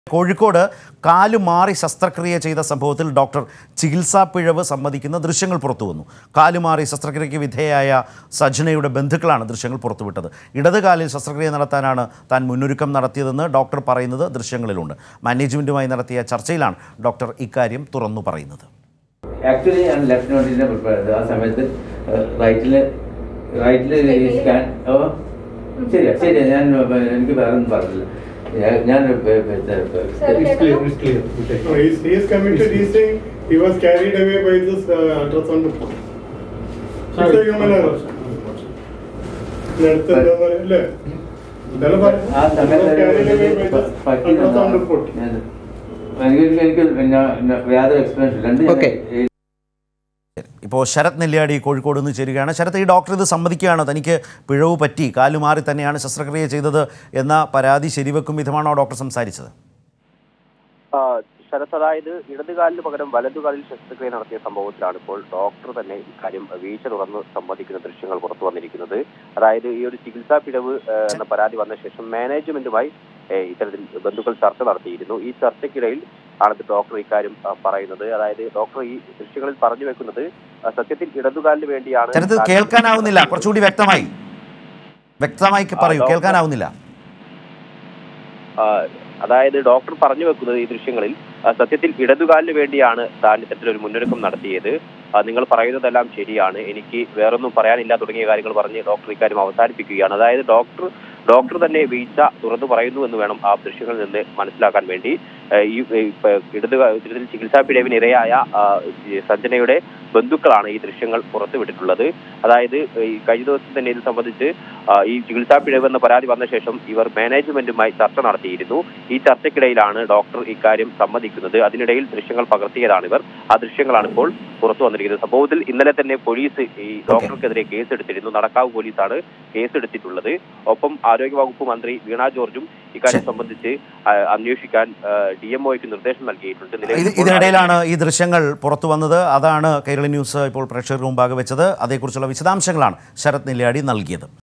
Kozhikode, കാല് മാറി ശസ്ത്രക്രിയ ചെയ്ത സംഭവത്തിൽ ഡോക്ടർ ചികിത്സാ പിഴവ് സമ്മതിക്കുന്ന ദൃശ്യങ്ങൾ പുറത്തുവന്നു. കാല് മാറി ശസ്ത്രക്രിയയ്ക്ക് വിധേയയായ സജ്നയുടെ ബന്ധുക്കളാണ് ദൃശ്യങ്ങൾ പുറത്തുവിട്ടത്. ഇടതുകാലിൽ ശസ്ത്രക്രിയ നടത്താനാണ് താൻ മുന്നൊരുക്കം നടത്തിയതെന്ന് ഡോക്ടർ പറയുന്നത് ദൃശ്യങ്ങളിലുണ്ട്. മാനേജ്മെന്റുമായി നടത്തിയ ചർച്ചയിലാണ് ഡോക്ടർ ഇക്കാര്യം തുറന്നു പറയുന്നത്. ആക്ച്വലി ഞാൻ ലെഫ്റ്റ് നോട്ടിനെ പ്രിപ്പയർ ചെയ്തത്. ആ സമയത്ത് റൈറ്റില് സ്കാൻ ശരിയാ ഞാൻ എനിക്ക് വേറെ ഒന്നും പറഞ്ഞില്ല. He is committed. He is saying he was carried away by this ultrasound report. It's a human error. Ultrasound report. ഇപ്പോൾ ശരത് നെല്ലിയാടി കോഴിക്കോട് നിന്ന് ചേരുകയാണ്. ശരത്, ഈ ഡോക്ടർ ഇത് സമ്മതിക്കുകയാണ്, തനിക്ക് പിഴവ് പറ്റി, കാലുമാറി തന്നെയാണ് ശസ്ത്രക്രിയ ചെയ്തത് എന്ന പരാതി ശരിവെക്കും വിധമാണോ ഡോക്ടർ സംസാരിച്ചത്? ശരത്, അതായത് ഇടതുകാലിന് പകരം വലതുകാലിൽ ശസ്ത്രക്രിയ നടത്തിയ സംഭവത്തിലാണ് ഇപ്പോൾ ഡോക്ടർ തന്നെ ഇക്കാര്യം വീഴ്ച തുറന്ന് സമ്മതിക്കുന്ന ദൃശ്യങ്ങൾ പുറത്തു വന്നിരിക്കുന്നത്. അതായത് ഈ ഒരു ചികിത്സാ പിഴവ് എന്ന പരാതി വന്ന ശേഷം മാനേജ്മെന്റുമായി ഇത്തരത്തിൽ ബന്ധുക്കൾ ചർച്ച നടത്തിയിരുന്നു. ഈ ചർച്ചയ്ക്കിടയിൽ ആണ് ഡോക്ടർ ഇക്കാര്യം പറയുന്നത്. അതായത് ഡോക്ടർ ഈ ദൃശ്യങ്ങളിൽ പറഞ്ഞു വെക്കുന്നത് സത്യത്തിൽ ഇടതുകാലിന് വേണ്ടിയാണ്. കേൾക്കാനാവുന്നില്ല, കുറച്ചുകൂടി വ്യക്തമായി പറയൂ, കേൾക്കാനാവുന്നില്ല. അതായത് ഡോക്ടർ പറഞ്ഞു വെക്കുന്നത് ഈ ദൃശ്യങ്ങളിൽ സത്യത്തിൽ ഇടതുകാലിന് വേണ്ടിയാണ് താൻ ഇത്തരത്തിലൊരു മുന്നൊരുക്കം നടത്തിയത്. നിങ്ങൾ പറയുന്നതെല്ലാം ശരിയാണ്, എനിക്ക് വേറൊന്നും പറയാനില്ല തുടങ്ങിയ കാര്യങ്ങൾ പറഞ്ഞ് ഡോക്ടർ ഇക്കാര്യം അവസാനിപ്പിക്കുകയാണ്. അതായത് ഡോക്ടർ തന്നെ വീഴ്ച തുറന്നു പറയുന്നു എന്ന് വേണം ആ ദൃശ്യങ്ങളിൽ നിന്ന് മനസ്സിലാക്കാൻ വേണ്ടി. ഈ ഇത്തരത്തിൽ ചികിത്സാ പിഴവിന് ഇരയായ സഞ്ജനയുടെ ബന്ധുക്കളാണ് ഈ ദൃശ്യങ്ങൾ പുറത്തുവിട്ടിട്ടുള്ളത്. അതായത് ഈ കഴിഞ്ഞ ദിവസം തന്നെ ഇത് സംബന്ധിച്ച് ഈ ചികിത്സാ പിഴവ് എന്ന പരാതി വന്ന ശേഷം ഇവർ മാനേജ്മെന്റുമായി ചർച്ച നടത്തിയിരുന്നു. ഈ ചർച്ചയ്ക്കിടയിലാണ് ഡോക്ടർ ഇക്കാര്യം സമ്മതിക്കുന്നത്. അതിനിടയിൽ ദൃശ്യങ്ങൾ പകർത്തിയതാണ് ഇവർ. ആ ദൃശ്യങ്ങളാണ് ഇപ്പോൾ പുറത്തു വന്നിരിക്കുന്നത്. സംഭവത്തിൽ ഇന്നലെ തന്നെ പോലീസ് ഈ ഡോക്ടർക്കെതിരെ കേസെടുത്തിരുന്നു. നടക്കാവ് പോലീസാണ് കേസെടുത്തിട്ടുള്ളത്. ഒപ്പം ആരോഗ്യവകുപ്പ് മന്ത്രി വീണ ജോർജും ഇക്കാര്യം സംബന്ധിച്ച് അന്വേഷിക്കാൻ DMOയ്ക്ക് നിർദ്ദേശം നൽകിയിട്ടുണ്ട്. ഇതിനിടയിലാണ് ഈ ദൃശ്യങ്ങൾ പുറത്തു വന്നത്. അതാണ് കൈരളി ന്യൂസ് ഇപ്പോൾ പ്രേക്ഷകർക്ക് മുമ്പാകെ വെച്ചത്. അതേക്കുറിച്ചുള്ള വിശദാംശങ്ങളാണ് ശരത് നെല്ലിയാടി നൽകിയത്.